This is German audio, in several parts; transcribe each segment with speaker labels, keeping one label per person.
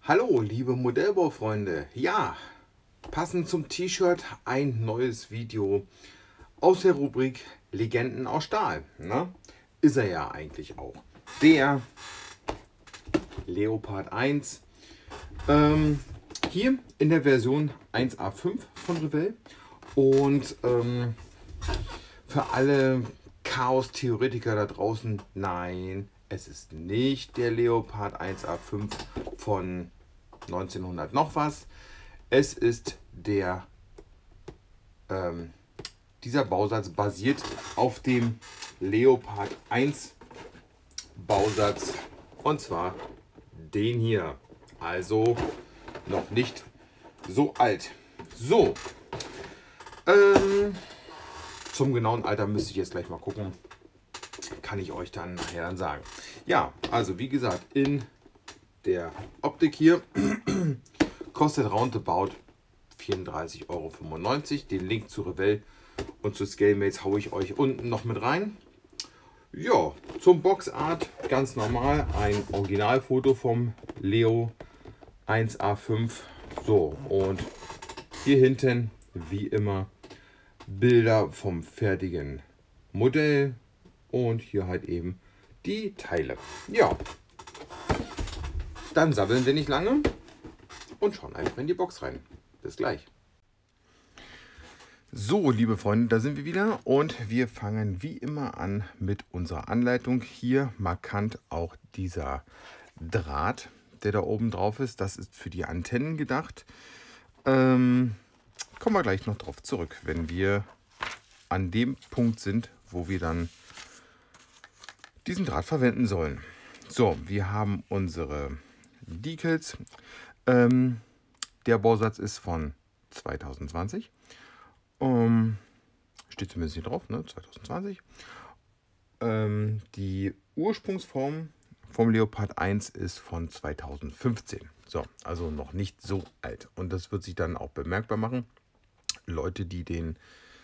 Speaker 1: Hallo, liebe Modellbaufreunde. Ja, passend zum T-Shirt ein neues Video aus der Rubrik Legenden aus Stahl. Ne? Ist er ja eigentlich auch. Der Leopard 1. Hier in der Version 1A5 von Revell. Und für alle Chaos-Theoretiker da draußen, nein, es ist nicht der Leopard 1A5 von 1900 noch was. Es ist dieser Bausatz basiert auf dem Leopard 1 Bausatz, und zwar den hier. Also noch nicht so alt. So, zum genauen Alter müsste ich jetzt gleich mal gucken. Kann ich euch dann nachher sagen. Ja, also wie gesagt, in der Optik hier kostet roundabout 34,95 €. Den Link zu Revell und zu Scalemates haue ich euch unten noch mit rein. Ja, zum Boxart ganz normal ein Originalfoto vom Leo 1A5. So, und hier hinten wie immer Bilder vom fertigen Modell und hier halt eben die Teile. Ja, dann sabbeln wir nicht lange und schauen einfach in die Box rein. Bis gleich. So, liebe Freunde, da sind wir wieder und wir fangen wie immer an mit unserer Anleitung. Hier markant auch dieser Draht, der da oben drauf ist. Das ist für die Antennen gedacht. Kommen wir gleich noch drauf zurück, wenn wir an dem Punkt sind, wo wir dann diesen Draht verwenden sollen. So, wir haben unsere Decals. Der Bausatz ist von 2020. Steht zumindest hier drauf, ne? 2020. Die Ursprungsform vom Leopard 1 ist von 2015. So, also noch nicht so alt. Und das wird sich dann auch bemerkbar machen. Leute, die den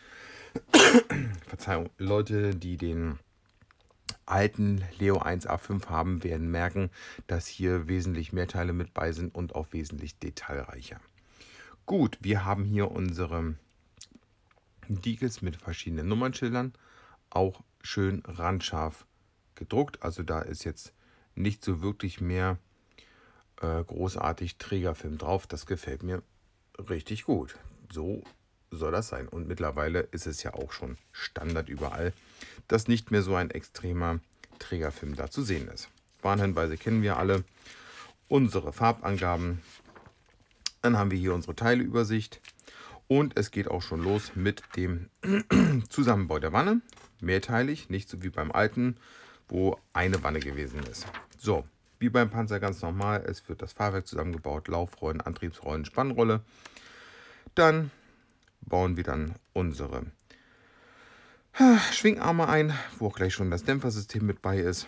Speaker 1: alten Leo 1A5 haben, werden merken, dass hier wesentlich mehr Teile mit bei sind und auch wesentlich detailreicher. Gut, wir haben hier unsere Decals mit verschiedenen Nummernschildern, auch schön randscharf gedruckt. Also da ist jetzt nicht so wirklich mehr großartig Trägerfilm drauf. Das gefällt mir richtig gut. So soll das sein. Und mittlerweile ist es ja auch schon Standard überall, dass nicht mehr so ein extremer Trägerfilm da zu sehen ist. Warnhinweise kennen wir alle. Unsere Farbangaben. Dann haben wir hier unsere Teileübersicht. Und es geht auch schon los mit dem Zusammenbau der Wanne. Mehrteilig, nicht so wie beim alten, wo eine Wanne gewesen ist. So, wie beim Panzer ganz normal. Es wird das Fahrwerk zusammengebaut, Laufrollen, Antriebsrollen, Spannrolle. Dann bauen wir dann unsere Schwingarme ein, wo auch gleich schon das Dämpfersystem mit bei ist.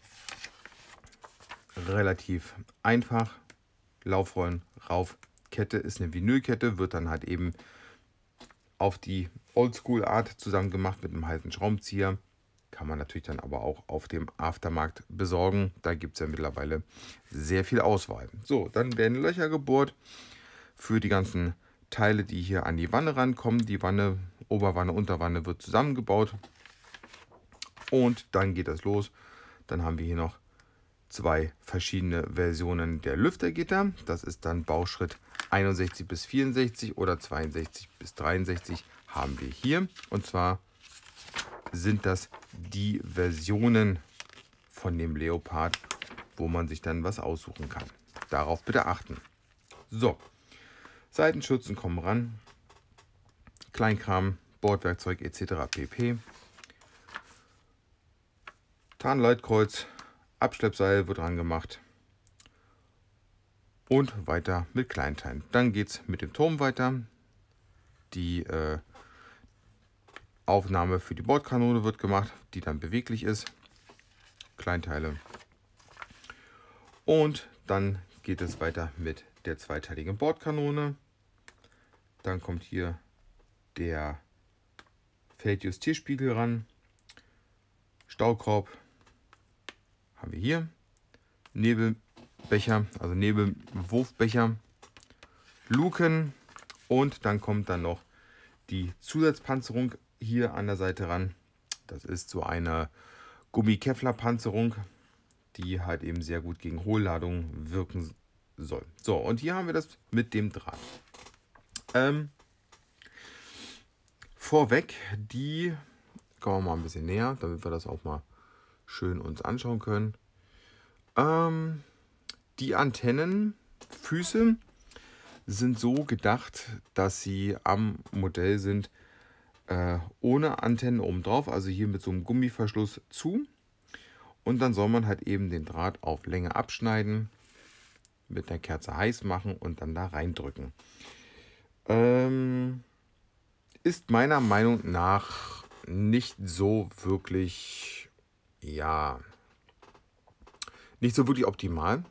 Speaker 1: Relativ einfach. Laufrollen rauf. Kette ist eine Vinylkette, wird dann halt eben auf die Oldschool-Art zusammen gemacht mit einem heißen Schraubenzieher. Kann man natürlich dann aber auch auf dem Aftermarkt besorgen. Da gibt es ja mittlerweile sehr viel Auswahl. So, dann werden Löcher gebohrt für die ganzen Teile, die hier an die Wanne rankommen. Die Wanne, Oberwanne, Unterwanne wird zusammengebaut. Und dann geht das los. Dann haben wir hier noch zwei verschiedene Versionen der Lüftergitter. Das ist dann Bauschritt 61 bis 64 oder 62 bis 63 haben wir hier. Und zwar sind das die Versionen von dem Leopard, wo man sich dann was aussuchen kann. Darauf bitte achten. So, Seitenschützen kommen ran. Kleinkram, Bordwerkzeug etc. pp. Tarnleitkreuz, Abschleppseil wird dran gemacht. Und weiter mit Kleinteilen. Dann geht es mit dem Turm weiter. Die Aufnahme für die Bordkanone wird gemacht, die dann beweglich ist. Kleinteile. Und dann geht es weiter mit der zweiteiligen Bordkanone. Dann kommt hier der Feldjustierspiegel ran. Staukorb haben wir hier. Nebel Becher, also Nebelwurfbecher, Luken und dann kommt dann noch die Zusatzpanzerung hier an der Seite ran. Das ist so eine Gummi-Kevlar-Panzerung, die halt eben sehr gut gegen Hohlladungen wirken soll. So, und hier haben wir das mit dem Draht. Vorweg, die kommen wir mal ein bisschen näher, damit wir das auch mal schön uns anschauen können. Die Antennenfüße sind so gedacht, dass sie am Modell sind ohne Antennen oben drauf, also hier mit so einem Gummiverschluss zu. Und dann soll man halt eben den Draht auf Länge abschneiden, mit einer Kerze heiß machen und dann da reindrücken. Ist meiner Meinung nach nicht so wirklich, ja, nicht so wirklich optimal.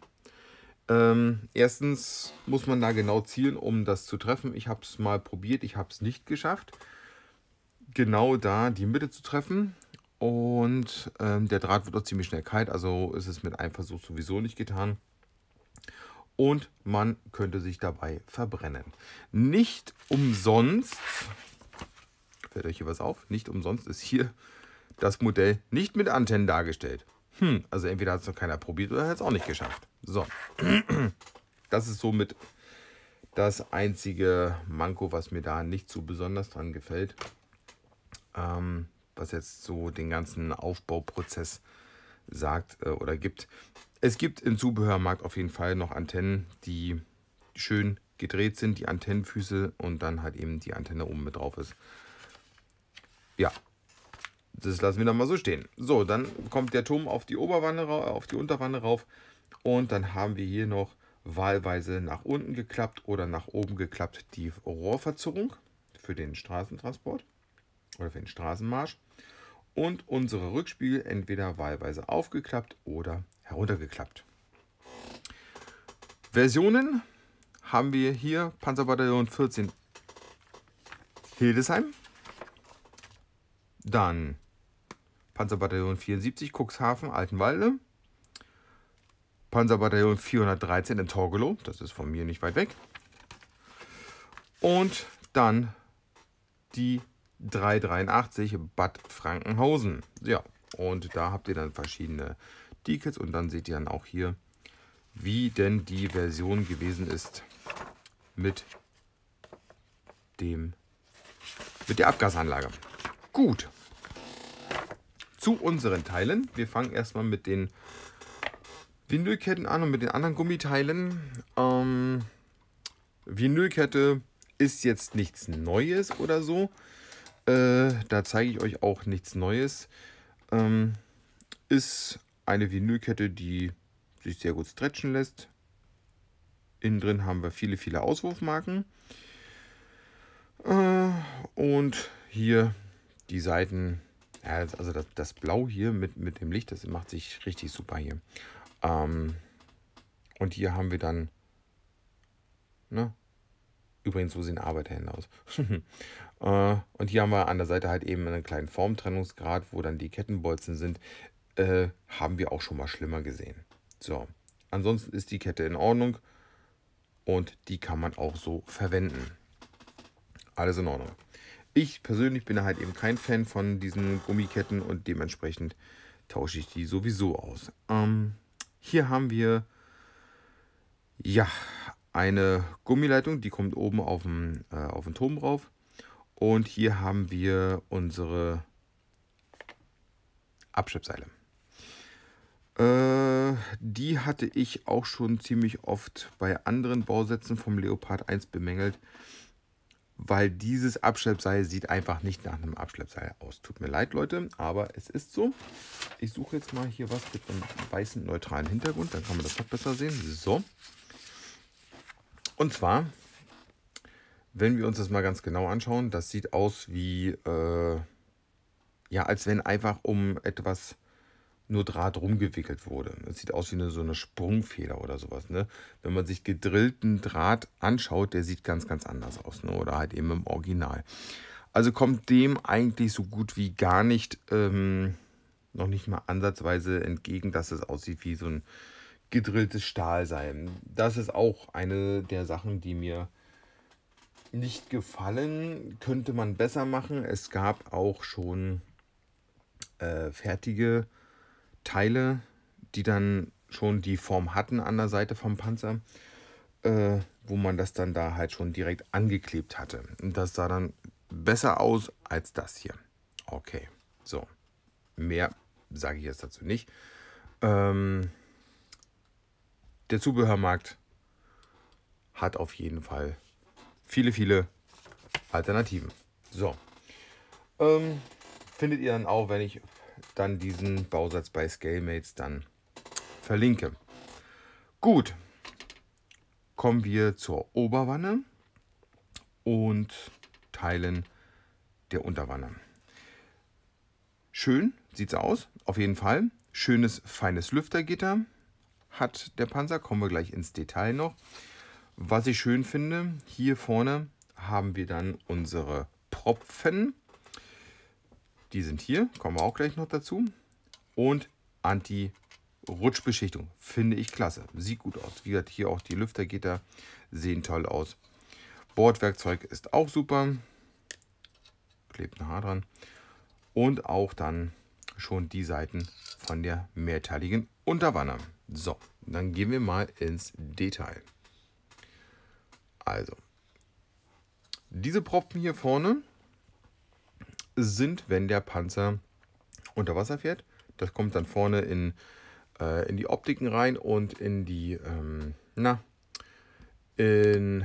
Speaker 1: Erstens muss man da genau zielen, um das zu treffen. Ich habe es mal probiert, ich habe es nicht geschafft, genau da die Mitte zu treffen. Und der Draht wird auch ziemlich schnell kalt, also ist es mit einem Versuch sowieso nicht getan. Und man könnte sich dabei verbrennen. Nicht umsonst, fällt euch hier was auf, nicht umsonst ist hier das Modell nicht mit Antennen dargestellt. Also entweder hat es noch keiner probiert oder hat es auch nicht geschafft. So, das ist somit das einzige Manko, was mir da nicht so besonders dran gefällt. Was jetzt so den ganzen Aufbauprozess sagt oder gibt. Es gibt im Zubehörmarkt auf jeden Fall noch Antennen, die schön gedreht sind, die Antennenfüße und dann halt eben die Antenne oben mit drauf ist. Ja, das lassen wir dann mal so stehen. So, dann kommt der Turm auf die Oberwanne, auf die Unterwanne rauf und dann haben wir hier noch wahlweise nach unten geklappt oder nach oben geklappt die Rohrverzurrung für den Straßentransport oder für den Straßenmarsch und unsere Rückspiegel entweder wahlweise aufgeklappt oder heruntergeklappt. Versionen haben wir hier Panzerbataillon 14 Hildesheim, dann Panzerbataillon 74 Cuxhaven Altenwalde, Panzerbataillon 413 in Torgelow, das ist von mir nicht weit weg, und dann die 383 Bad Frankenhausen. Ja, und da habt ihr dann verschiedene Tickets und dann seht ihr dann auch hier, wie denn die Version gewesen ist mit der Abgasanlage. Gut, zu unseren Teilen. Wir fangen erstmal mit den Vinylketten an und mit den anderen Gummiteilen. Vinylkette ist jetzt nichts Neues oder so. Da zeige ich euch auch nichts Neues. Ist eine Vinylkette, die sich sehr gut stretchen lässt. Innen drin haben wir viele Auswurfmarken. Und hier die Seiten, ja, also das Blau hier mit dem Licht, das macht sich richtig super hier. Und hier haben wir dann, ne? Übrigens, so sehen Arbeiterhände aus. Und hier haben wir an der Seite halt eben einen kleinen Formtrennungsgrad, wo dann die Kettenbolzen sind. Haben wir auch schon mal schlimmer gesehen. So, ansonsten ist die Kette in Ordnung und die kann man auch so verwenden. Alles in Ordnung. Ich persönlich bin halt eben kein Fan von diesen Gummiketten und dementsprechend tausche ich die sowieso aus. Hier haben wir ja eine Gummileitung, die kommt oben auf den Turm rauf. Und hier haben wir unsere Abschleppseile. Die hatte ich auch schon ziemlich oft bei anderen Bausätzen vom Leopard 1 bemängelt, weil dieses Abschleppseil sieht einfach nicht nach einem Abschleppseil aus. Tut mir leid, Leute, aber es ist so. Ich suche jetzt mal hier was mit einem weißen, neutralen Hintergrund, dann kann man das noch besser sehen. So. Und zwar, wenn wir uns das mal ganz genau anschauen, das sieht aus wie, ja, als wenn einfach um etwas nur Draht rumgewickelt wurde. Das sieht aus wie so eine Sprungfeder oder sowas. Ne? Wenn man sich gedrillten Draht anschaut, der sieht ganz anders aus. Ne? Oder halt eben im Original. Also kommt dem eigentlich so gut wie gar nicht, noch nicht mal ansatzweise entgegen, dass es aussieht wie so ein gedrilltes Stahl sein. Das ist auch eine der Sachen, die mir nicht gefallen. Könnte man besser machen. Es gab auch schon fertige Teile, die dann schon die Form hatten an der Seite vom Panzer, wo man das dann da halt schon direkt angeklebt hatte. Und das sah dann besser aus als das hier. Okay, so. Mehr sage ich jetzt dazu nicht. Der Zubehörmarkt hat auf jeden Fall viele Alternativen. So. Findet ihr dann auch, wenn ich dann diesen Bausatz bei Scalemates dann verlinke. Gut. Kommen wir zur Oberwanne und Teilen der Unterwanne. Schön sieht es aus, auf jeden Fall. Schönes, feines Lüftergitter hat der Panzer. Kommen wir gleich ins Detail noch. Was ich schön finde, hier vorne haben wir dann unsere Propfen. Die sind hier, kommen wir auch gleich noch dazu. Und Anti-Rutschbeschichtung, finde ich klasse. Sieht gut aus. Wie gesagt, hier auch die Lüftergitter sehen toll aus. Bordwerkzeug ist auch super. Klebt ein Haar dran. Und auch dann schon die Seiten von der mehrteiligen Unterwanne. So, dann gehen wir mal ins Detail. Also, diese Propfen hier vorne sind, wenn der Panzer unter Wasser fährt. Das kommt dann vorne in die Optiken rein und in die in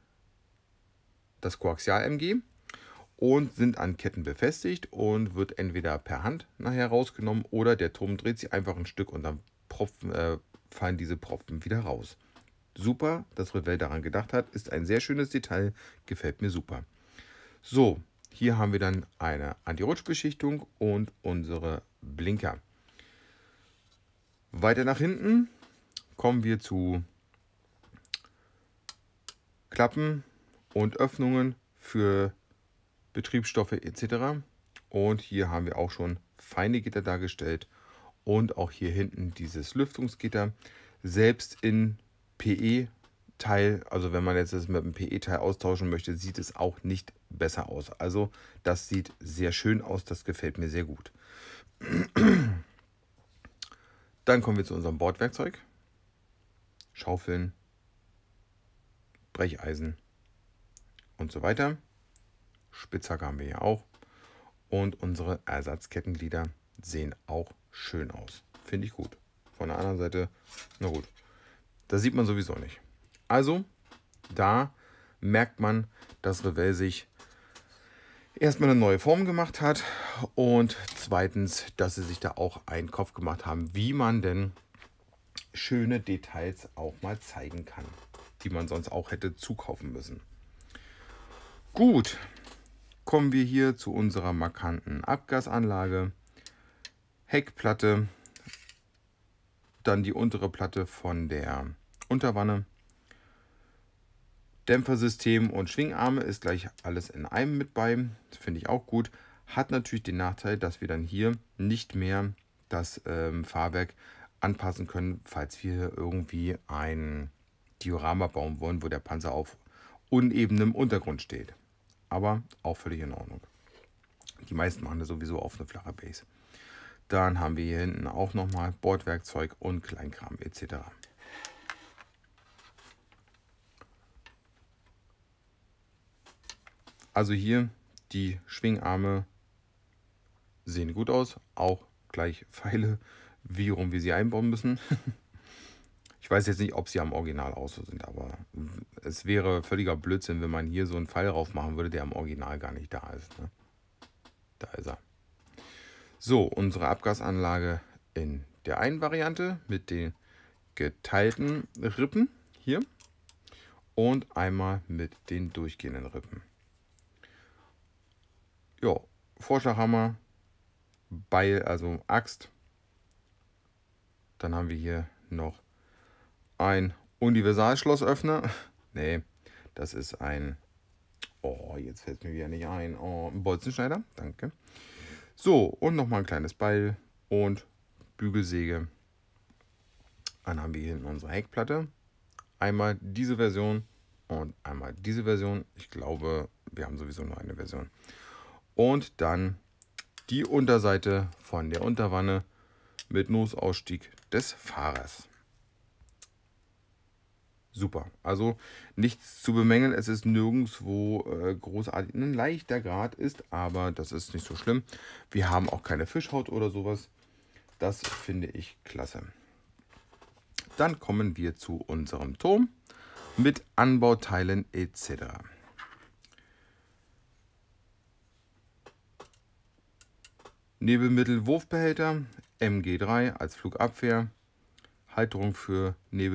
Speaker 1: das Koaxial-MG und sind an Ketten befestigt und wird entweder per Hand nachher rausgenommen oder der Turm dreht sich einfach ein Stück und dann fallen diese Propfen wieder raus. Super, dass Revell daran gedacht hat, ist ein sehr schönes Detail, gefällt mir super. So, hier haben wir dann eine Anti-Rutschbeschichtung und unsere Blinker. Weiter nach hinten kommen wir zu Klappen und Öffnungen für Betriebsstoffe etc. Und hier haben wir auch schon feine Gitter dargestellt und auch hier hinten dieses Lüftungsgitter. Selbst in PE-Teil, also wenn man jetzt das mit einem PE-Teil austauschen möchte, sieht es auch nicht besser aus. Also das sieht sehr schön aus, das gefällt mir sehr gut. Dann kommen wir zu unserem Bordwerkzeug. Schaufeln, Brecheisen und so weiter. Spitzhacke haben wir hier auch. Und unsere Ersatzkettenglieder sehen auch schön aus. Finde ich gut. Von der anderen Seite, na gut, das sieht man sowieso nicht. Also, da merkt man, dass Revell sich erstmal eine neue Form gemacht hat und zweitens, dass sie sich da auch einen Kopf gemacht haben, wie man denn schöne Details auch mal zeigen kann, die man sonst auch hätte zukaufen müssen. Gut, kommen wir hier zu unserer markanten Abgasanlage, Heckplatte, dann die untere Platte von der Unterwanne, Dämpfersystem und Schwingarme ist gleich alles in einem mit bei, das finde ich auch gut. Hat natürlich den Nachteil, dass wir dann hier nicht mehr das Fahrwerk anpassen können, falls wir irgendwie ein Diorama bauen wollen, wo der Panzer auf unebenem Untergrund steht. Aber auch völlig in Ordnung. Die meisten machen das sowieso auf eine flache Base. Dann haben wir hier hinten auch nochmal Bordwerkzeug und Kleinkram etc. Also hier die Schwingarme sehen gut aus, auch gleich Pfeile, wie rum wir sie einbauen müssen. Ich weiß jetzt nicht, ob sie am Original auch so sind, aber es wäre völliger Blödsinn, wenn man hier so einen Pfeil drauf machen würde, der am Original gar nicht da ist. Ne? Da ist er. So, unsere Abgasanlage in der einen Variante mit den geteilten Rippen hier und einmal mit den durchgehenden Rippen. Ja, Vorschlaghammer, Beil, also Axt. Dann haben wir hier noch ein Universalschlossöffner. Nee, das ist ein... Oh, jetzt fällt es mir wieder nicht ein. Oh, ein Bolzenschneider, danke. So, und nochmal ein kleines Beil und Bügelsäge. Dann haben wir hier hinten unsere Heckplatte. Einmal diese Version und einmal diese Version. Ich glaube, wir haben sowieso nur eine Version. Und dann die Unterseite von der Unterwanne mit Nosausstieg des Fahrers. Super, also nichts zu bemängeln. Es ist nirgendwo großartig ein leichter Grat ist, aber das ist nicht so schlimm. Wir haben auch keine Fischhaut oder sowas. Das finde ich klasse. Dann kommen wir zu unserem Turm mit Anbauteilen etc. Nebelmittelwurfbehälter MG3 als Flugabwehr, Halterung für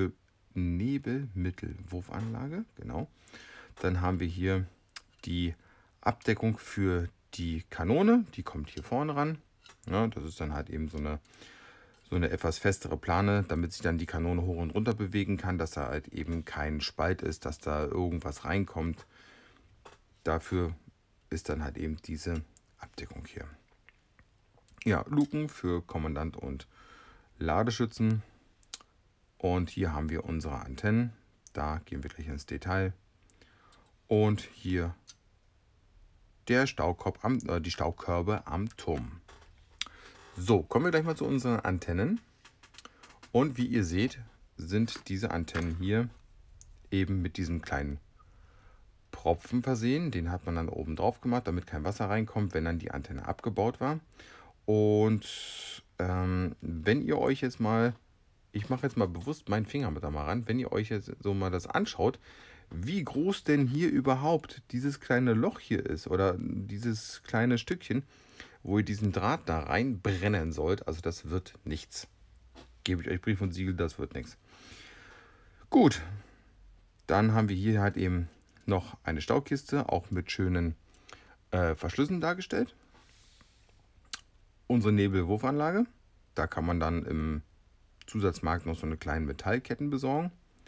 Speaker 1: Nebelmittelwurfanlage, genau. Dann haben wir hier die Abdeckung für die Kanone, die kommt hier vorne ran. Ja, das ist dann halt eben so eine etwas festere Plane, damit sich dann die Kanone hoch und runter bewegen kann, dass da halt eben kein Spalt ist, dass da irgendwas reinkommt. Dafür ist dann halt eben diese Abdeckung hier. Ja, Luken für Kommandant und Ladeschützen. Und hier haben wir unsere Antennen. Da gehen wir gleich ins Detail. Und hier der die Staukörbe am Turm. So, kommen wir gleich mal zu unseren Antennen. Und wie ihr seht, sind diese Antennen hier eben mit diesem kleinen Propfen versehen. Den hat man dann oben drauf gemacht, damit kein Wasser reinkommt, wenn dann die Antenne abgebaut war. Und wenn ihr euch jetzt mal, ich mache jetzt mal bewusst meinen Finger mit da mal ran, wenn ihr euch jetzt so mal das anschaut, wie groß denn hier überhaupt dieses kleine Loch hier ist oder dieses kleine Stückchen, wo ihr diesen Draht da reinbrennen sollt, also das wird nichts. Gebe ich euch Brief und Siegel, das wird nichts. Gut, dann haben wir hier halt eben noch eine Staukiste, auch mit schönen Verschlüssen dargestellt. Unsere Nebelwurfanlage, da kann man dann im Zusatzmarkt noch so eine kleine Metallketten besorgen.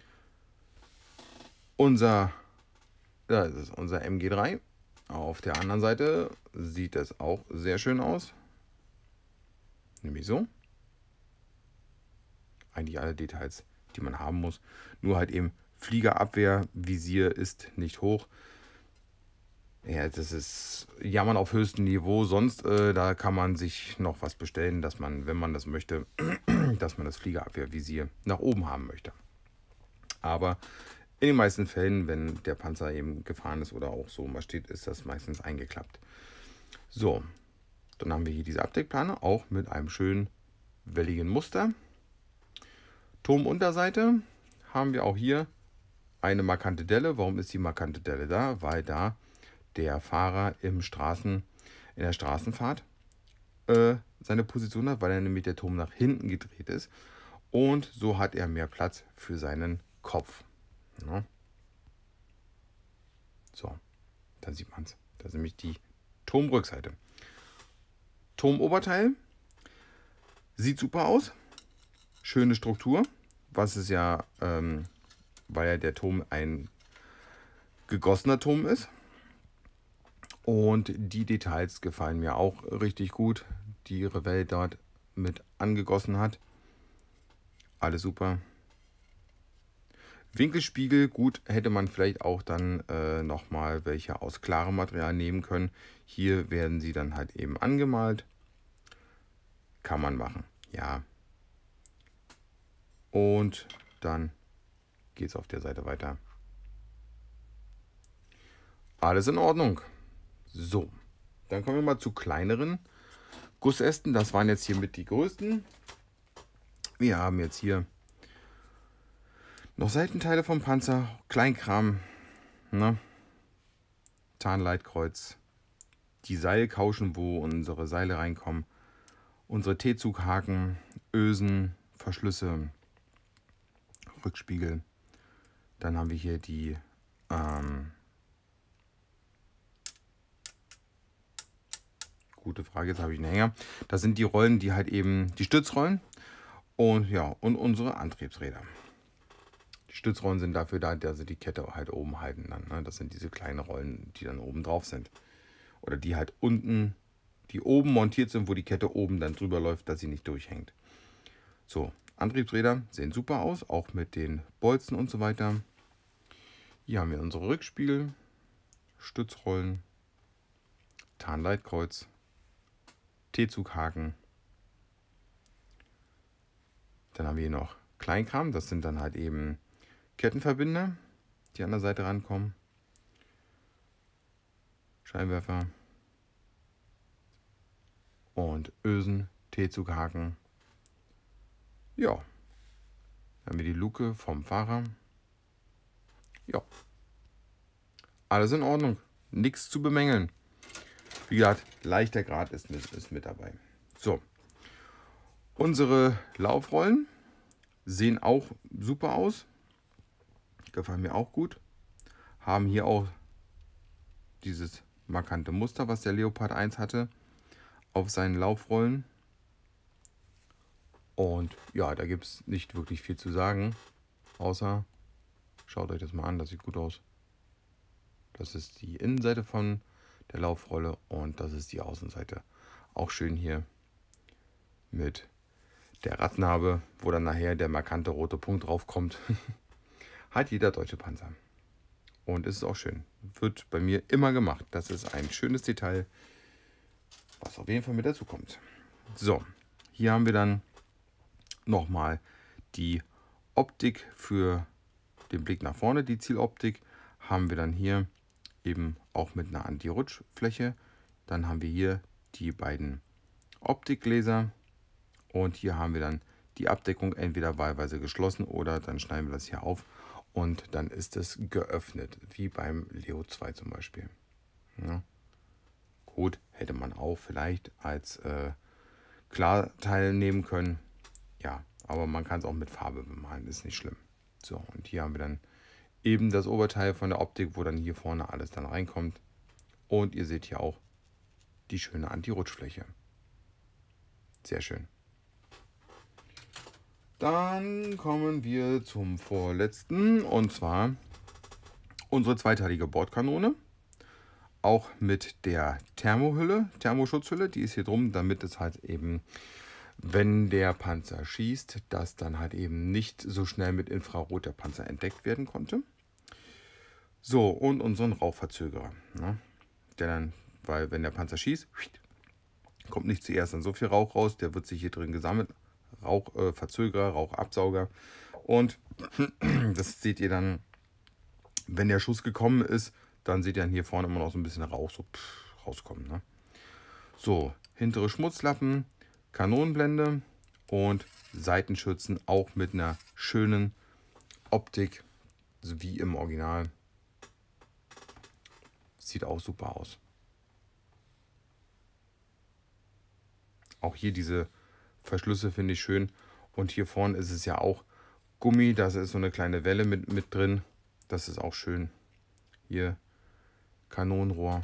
Speaker 1: Das ist unser MG3. Auf der anderen Seite sieht es auch sehr schön aus. Nämlich so. Eigentlich alle Details, die man haben muss. Nur halt eben Fliegerabwehr, Visier ist nicht hoch. Ja, das ist Jammern auf höchstem Niveau. Sonst, da kann man sich noch was bestellen, dass man, wenn man das möchte, dass man das Fliegerabwehrvisier nach oben haben möchte. Aber in den meisten Fällen, wenn der Panzer eben gefahren ist oder auch so mal steht, ist das meistens eingeklappt. So, dann haben wir hier diese Abdeckplane, auch mit einem schönen welligen Muster. Turmunterseite haben wir auch hier eine markante Delle. Warum ist die markante Delle da? Weil da der Fahrer in der Straßenfahrt seine Position hat, weil er nämlich der Turm nach hinten gedreht ist. Und so hat er mehr Platz für seinen Kopf. Ja. So, da sieht man es. Das ist nämlich die Turmrückseite. Turmoberteil sieht super aus. Schöne Struktur, was es ja, weil ja der Turm ein gegossener Turm ist. Und die Details gefallen mir auch richtig gut, die Revell dort mit angegossen hat. Alles super. Winkelspiegel, gut, hätte man vielleicht auch dann nochmal welche aus klarem Material nehmen können. Hier werden sie dann halt eben angemalt. Kann man machen, ja. Und dann geht es auf der Seite weiter. Alles in Ordnung. So, dann kommen wir mal zu kleineren Gussästen. Das waren jetzt hier mit die größten. Wir haben jetzt hier noch Seitenteile vom Panzer, Kleinkram, ne? Tarnleitkreuz, die Seilkauschen, wo unsere Seile reinkommen, unsere T-Zughaken, Ösen, Verschlüsse, Rückspiegel. Dann haben wir hier die gute Frage, jetzt habe ich einen Hänger. Das sind die Rollen, die halt eben die Stützrollen und ja, und unsere Antriebsräder. Die Stützrollen sind dafür da, dass sie die Kette halt oben halten dann. Ne? Das sind diese kleinen Rollen, die dann oben drauf sind. Oder die halt unten, die oben montiert sind, wo die Kette oben dann drüber läuft, dass sie nicht durchhängt. So, Antriebsräder sehen super aus, auch mit den Bolzen und so weiter. Hier haben wir unsere Rückspiegel, Stützrollen, Tarnleitkreuz, T-Zughaken. Dann haben wir hier noch Kleinkram, das sind dann halt eben Kettenverbinder, die an der Seite rankommen. Scheinwerfer und Ösen, T-Zughaken. Ja, dann haben wir die Luke vom Fahrer. Ja, alles in Ordnung, nichts zu bemängeln. Wie gesagt, leichter Grad ist mit dabei. So, unsere Laufrollen sehen auch super aus. Gefallen mir auch gut. Haben hier auch dieses markante Muster, was der Leopard 1 hatte, auf seinen Laufrollen. Und ja, da gibt es nicht wirklich viel zu sagen, außer, schaut euch das mal an, das sieht gut aus. Das ist die Innenseite von der Laufrolle und das ist die Außenseite. Auch schön hier mit der Radnabe, wo dann nachher der markante rote Punkt drauf kommt. Hat jeder deutsche Panzer. Und ist auch schön. Wird bei mir immer gemacht. Das ist ein schönes Detail, was auf jeden Fall mit dazu kommt. So, hier haben wir dann nochmal die Optik für den Blick nach vorne. Die Zieloptik haben wir dann hier eben auch mit einer Anti-Rutschfläche. Dann haben wir hier die beiden Optikgläser und hier haben wir dann die Abdeckung entweder wahlweise geschlossen oder dann schneiden wir das hier auf und dann ist es geöffnet, wie beim Leo 2 zum Beispiel. Ja. Gut, hätte man auch vielleicht als Klarteil nehmen können. Ja, aber man kann es auch mit Farbe bemalen, ist nicht schlimm. So, und hier haben wir dann eben das Oberteil von der Optik, wo dann hier vorne alles dann reinkommt. Und ihr seht hier auch die schöne Anti-Rutschfläche. Sehr schön. Dann kommen wir zum vorletzten, und zwar unsere zweiteilige Bordkanone. Auch mit der Thermohülle, Thermoschutzhülle, die ist hier drum, damit es halt eben, wenn der Panzer schießt, dass dann halt eben nicht so schnell mit Infrarot der Panzer entdeckt werden konnte. So, und unseren Rauchverzögerer. Ne? Der dann, weil wenn der Panzer schießt, kommt nicht zuerst dann so viel Rauch raus, der wird sich hier drin gesammelt. Rauchverzögerer, Rauchabsauger. Und das seht ihr dann, wenn der Schuss gekommen ist, dann seht ihr dann hier vorne immer noch so ein bisschen Rauch so rauskommen. Ne? So, hintere Schmutzlappen, Kanonenblende und Seitenschützen auch mit einer schönen Optik, so wie im Original. Sieht auch super aus. Auch hier diese Verschlüsse finde ich schön. Und hier vorne ist es ja auch Gummi, da ist so eine kleine Welle mit drin. Das ist auch schön. Hier Kanonenrohr.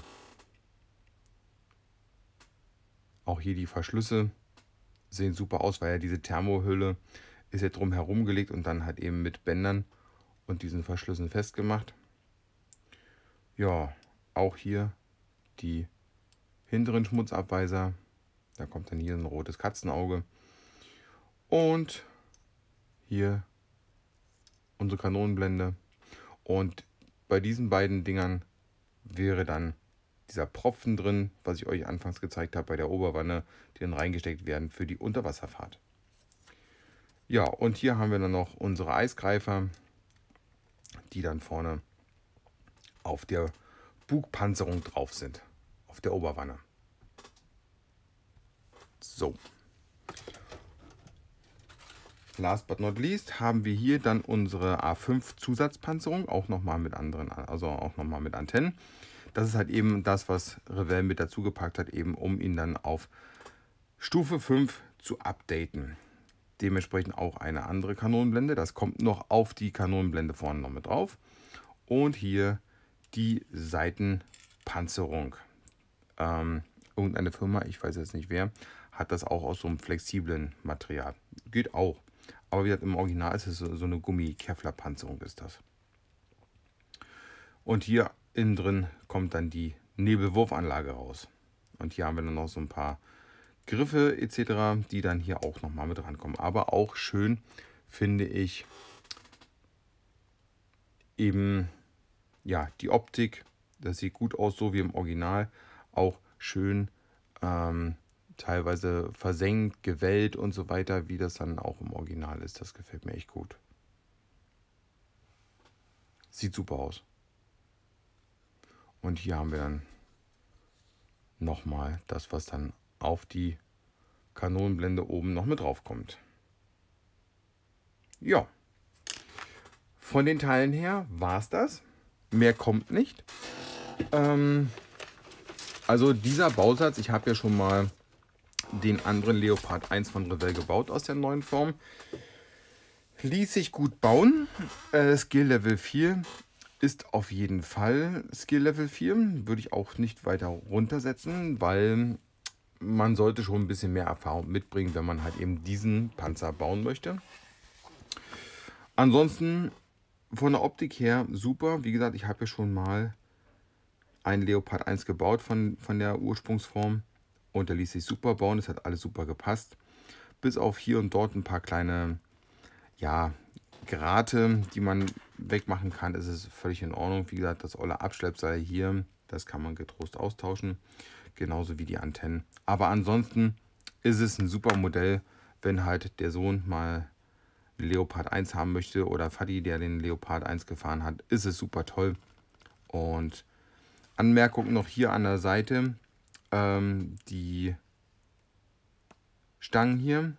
Speaker 1: Auch hier die Verschlüsse sehen super aus, weil ja diese Thermohülle ist ja drum herum gelegt und dann halt eben mit Bändern und diesen Verschlüssen festgemacht. Ja, auch hier die hinteren Schmutzabweiser. Da kommt dann hier ein rotes Katzenauge. Und hier unsere Kanonenblende. Und bei diesen beiden Dingern wäre dann dieser Propfen drin, was ich euch anfangs gezeigt habe bei der Oberwanne, die dann reingesteckt werden für die Unterwasserfahrt. Ja, und hier haben wir dann noch unsere Eisgreifer, die dann vorne auf der Bugpanzerung drauf sind, auf der Oberwanne. So. Last but not least haben wir hier dann unsere A5 Zusatzpanzerung, auch nochmal mit anderen, also auch nochmal mit Antennen. Das ist halt eben das, was Revell mit dazu gepackt hat, eben um ihn dann auf Stufe 5 zu updaten. Dementsprechend auch eine andere Kanonenblende. Das kommt noch auf die Kanonenblende vorne noch mit drauf. Und hier die Seitenpanzerung. Irgendeine Firma, ich weiß jetzt nicht wer, hat das auch aus so einem flexiblen Material. Geht auch. Aber wie gesagt, im Original ist es so eine Gummi-Kevlar-Panzerung ist das. Und hier innen drin kommt dann die Nebelwurfanlage raus. Und hier haben wir dann noch so ein paar Griffe etc., die dann hier auch nochmal mit rankommen. Aber auch schön finde ich eben, ja, die Optik, das sieht gut aus, so wie im Original, auch schön teilweise versenkt, gewellt und so weiter, wie das dann auch im Original ist. Das gefällt mir echt gut. Sieht super aus. Und hier haben wir dann nochmal das, was dann auf die Kanonenblende oben noch mit drauf kommt. Ja, von den Teilen her war es das. Mehr kommt nicht. Also dieser Bausatz, ich habe ja schon mal den anderen Leopard 1 von Revell gebaut aus der neuen Form. Ließ sich gut bauen. Skill Level 4 ist auf jeden Fall Skill Level 4. Würde ich auch nicht weiter runtersetzen, weil man sollte schon ein bisschen mehr Erfahrung mitbringen, wenn man halt eben diesen Panzer bauen möchte. Ansonsten von der Optik her super. Wie gesagt, ich habe ja schon mal einen Leopard 1 gebaut von der Ursprungsform. Und der ließ sich super bauen. Es hat alles super gepasst. Bis auf hier und dort ein paar kleine, ja, Grate, die man wegmachen kann, ist es völlig in Ordnung. Wie gesagt, das olle Abschleppseil hier, das kann man getrost austauschen. Genauso wie die Antennen. Aber ansonsten ist es ein super Modell, wenn halt der Sohn mal Leopard 1 haben möchte oder Fadi, der den Leopard 1 gefahren hat, ist es super toll. Und Anmerkung noch hier an der Seite, die Stangen hier,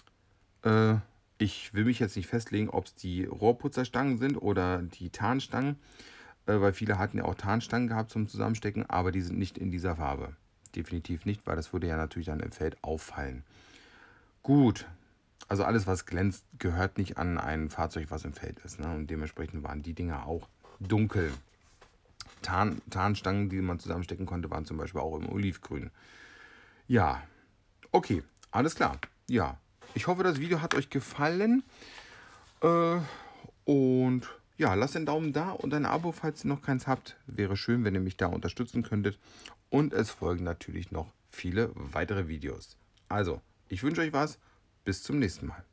Speaker 1: ich will mich jetzt nicht festlegen, ob es die Rohrputzerstangen sind oder die Tarnstangen, weil viele hatten ja auch Tarnstangen gehabt zum Zusammenstecken, aber die sind nicht in dieser Farbe. Definitiv nicht, weil das würde ja natürlich dann im Feld auffallen. Gut, also alles, was glänzt, gehört nicht an ein Fahrzeug, was im Feld ist. Ne? Und dementsprechend waren die Dinger auch dunkel. Tarnstangen, die man zusammenstecken konnte, waren zum Beispiel auch im Olivgrün. Ja, okay, alles klar. Ja, ich hoffe, das Video hat euch gefallen. Und ja, lasst einen Daumen da und ein Abo, falls ihr noch keins habt. Wäre schön, wenn ihr mich da unterstützen könntet. Und es folgen natürlich noch viele weitere Videos. Also, ich wünsche euch was. Bis zum nächsten Mal.